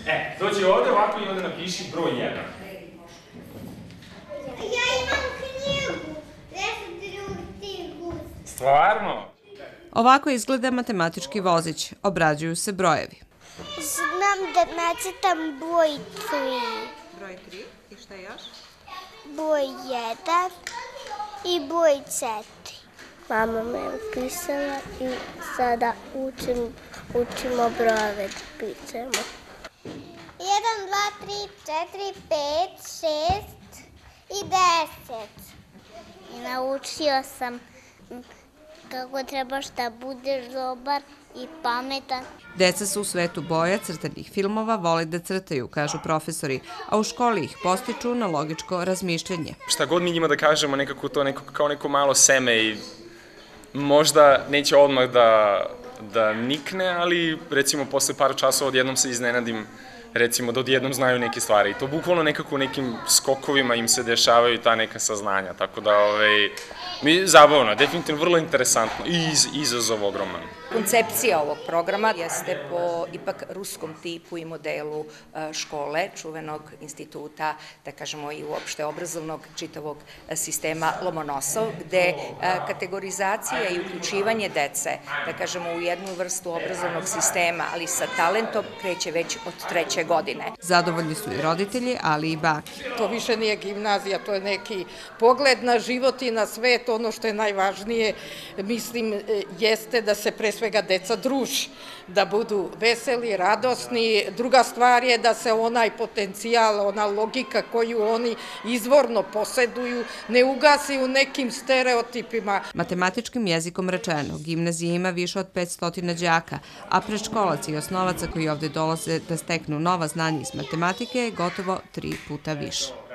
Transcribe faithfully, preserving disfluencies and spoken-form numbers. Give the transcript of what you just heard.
E, dođi ovde ovako i onda napiši broj jedan. Ja imam knjigu. deset drugih gusta. Stvarno? Ovako izgleda matematički vozić. Obrađuju se brojevi. Znam da nacitam broj tri. Broj tri. I šta još? Broj jedan i broj četiri. Mama me je upisala i sada učim, učimo brojeve da pišemo. jedan, dva, tri, četiri, pet, šest i deset. I naučio sam kako trebaš da budeš dobar i pametan. Deca su u svetu boja, crtanih filmova, vole da crtaju, kažu profesori, a u školi ih postiču na logičko razmišljanje. Šta god mi njima da kažemo, nekako to neko, kao neko malo seme i možda neće odmah da, da nikne, ali recimo posle par časova odjednom se iznenadim, recimo da odjednom znaju neke stvari. I to bukvalno nekako nekim skokovima im se dešavaju ta neka saznanja, tako da ovaj, mi zabavno, definitivno vrlo interesantno i iz, izazov ogroman. Koncepcija ovog programa jeste po ipak ruskom tipu i modelu škole, čuvenog instituta, da kažemo i uopšte obrazovnog čitavog sistema Lomonosov, gde kategorizacija i uključivanje dece, da kažemo u jednu vrstu obrazovnog sistema, ali sa talentom kreće već od treće godine. Zadovoljni su i roditelji, ali i bake. To više nije gimnazija, to je neki pogled na život i na svet. Ono što je najvažnije, mislim, jeste da se pre svega deca druži, da budu veseli, radosni. Druga stvar je da se onaj potencijal, ona logika koju oni izvorno poseduju, ne ugasi u nekim stereotipima. Matematičkim jezikom rečeno, gimnazija ima više od petsto đaka, a predškolaca i osnovaca koji ovde dolaze da steknu nova znanja iz matematike je gotovo tri puta više.